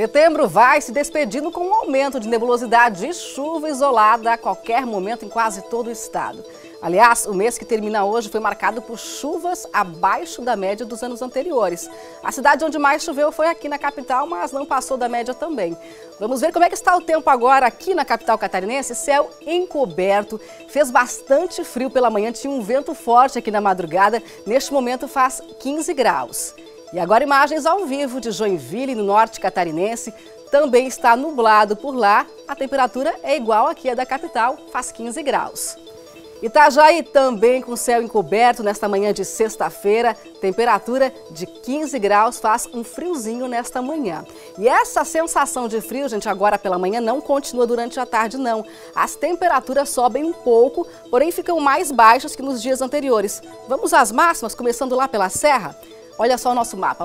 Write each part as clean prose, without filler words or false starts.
Setembro vai se despedindo com um aumento de nebulosidade e chuva isolada a qualquer momento em quase todo o estado. Aliás, o mês que termina hoje foi marcado por chuvas abaixo da média dos anos anteriores. A cidade onde mais choveu foi aqui na capital, mas não passou da média também. Vamos ver como é que está o tempo agora aqui na capital catarinense. Céu encoberto, fez bastante frio pela manhã, tinha um vento forte aqui na madrugada. Neste momento faz 15 graus. E agora imagens ao vivo de Joinville, no norte catarinense. Também está nublado por lá. A temperatura é igual aqui à da capital, faz 15 graus. Itajaí também com céu encoberto nesta manhã de sexta-feira. Temperatura de 15 graus, faz um friozinho nesta manhã. E essa sensação de frio, gente, agora pela manhã não continua durante a tarde, não. As temperaturas sobem um pouco, porém ficam mais baixas que nos dias anteriores. Vamos às máximas, começando lá pela Serra? Olha só o nosso mapa.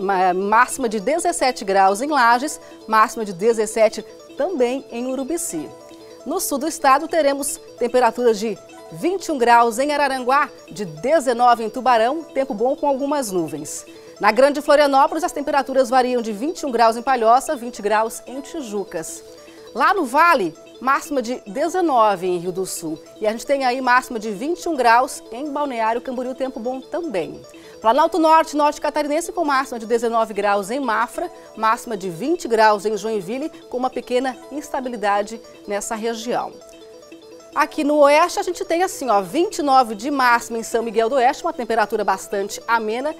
Máxima de 17 graus em Lages, máxima de 17 também em Urubici. No sul do estado teremos temperaturas de 21 graus em Araranguá, de 19 em Tubarão, tempo bom com algumas nuvens. Na Grande Florianópolis, as temperaturas variam de 21 graus em Palhoça, 20 graus em Tijucas. Lá no Vale, máxima de 19 em Rio do Sul. E a gente tem aí máxima de 21 graus em Balneário Camboriú, tempo bom também. Planalto Norte, norte catarinense com máxima de 19 graus em Mafra, máxima de 20 graus em Joinville, com uma pequena instabilidade nessa região. Aqui no oeste a gente tem assim, 29 de máxima em São Miguel do Oeste, uma temperatura bastante amena,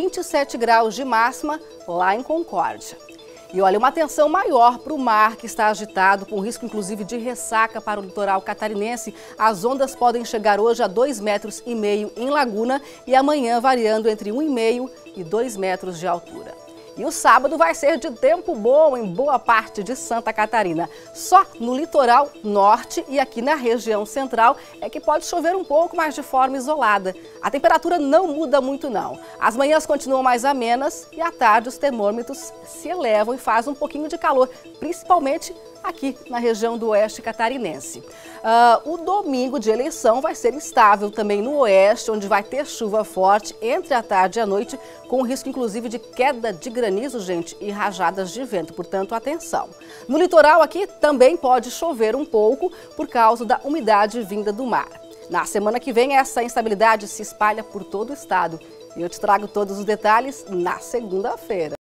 27 graus de máxima lá em Concórdia. E olha, uma atenção maior para o mar que está agitado, com risco inclusive de ressaca para o litoral catarinense. As ondas podem chegar hoje a 2,5 metros em Laguna e amanhã variando entre 1,5 e 2 metros de altura. E o sábado vai ser de tempo bom em boa parte de Santa Catarina. Só no litoral norte e aqui na região central é que pode chover um pouco, mas de forma isolada. A temperatura não muda muito não. As manhãs continuam mais amenas e à tarde os termômetros se elevam e faz um pouquinho de calor, principalmente aqui na região do oeste catarinense. O domingo de eleição vai ser instável também no oeste, onde vai ter chuva forte entre a tarde e a noite, com risco inclusive de queda de granizo, gente, e rajadas de vento, portanto, atenção. No litoral aqui também pode chover um pouco por causa da umidade vinda do mar. Na semana que vem, essa instabilidade se espalha por todo o estado. E eu te trago todos os detalhes na segunda-feira.